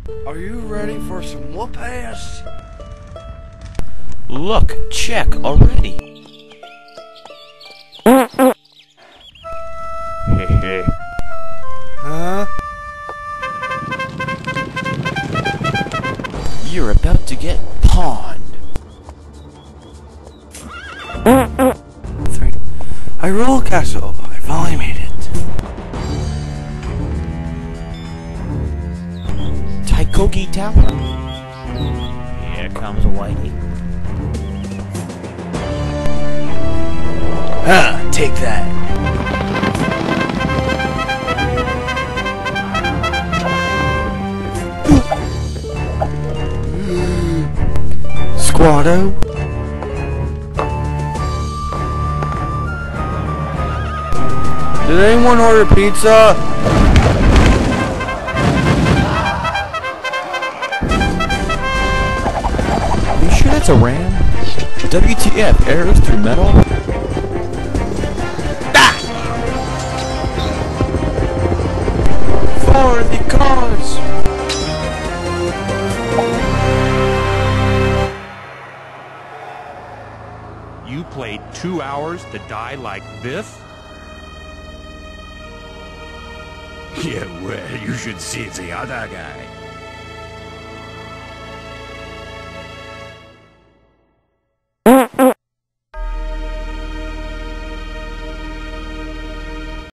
Are you ready for some whoop-ass? Look, check already. Hey, hey. Huh? You're about to get pawned. I roll castle. I finally made it. Taikogi Tower. Here comes Whitey. Huh, take that. Squatto. Did anyone order pizza? You sure that's a ram? WTF, arrows through metal? For the cause! You played 2 hours to die like this? Yeah, well, you should see the other guy.